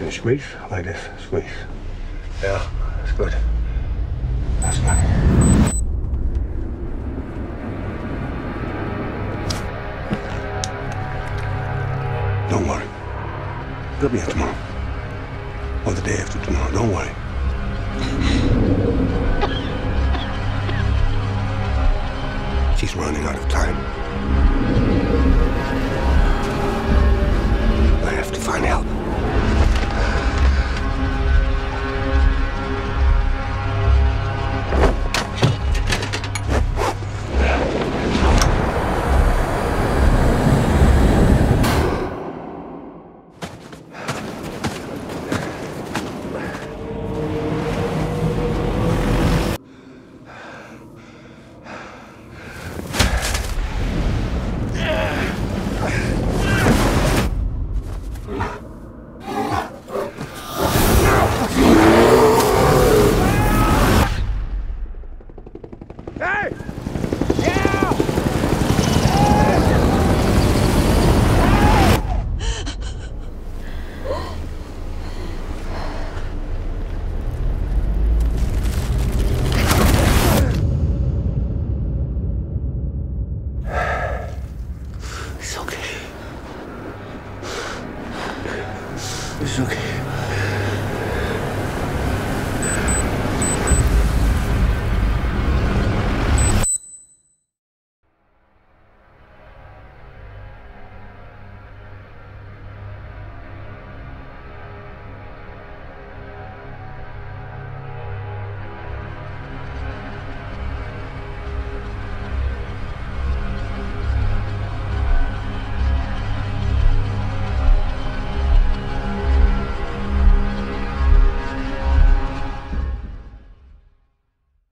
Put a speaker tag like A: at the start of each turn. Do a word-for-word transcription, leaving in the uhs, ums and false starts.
A: can squeeze like this. Squeeze. Yeah, that's good. That's good. Don't worry. They'll be here tomorrow. Or the day after tomorrow. Don't worry. She's running out of time. I have to find help. Hey! Yeah! It's okay. It's okay.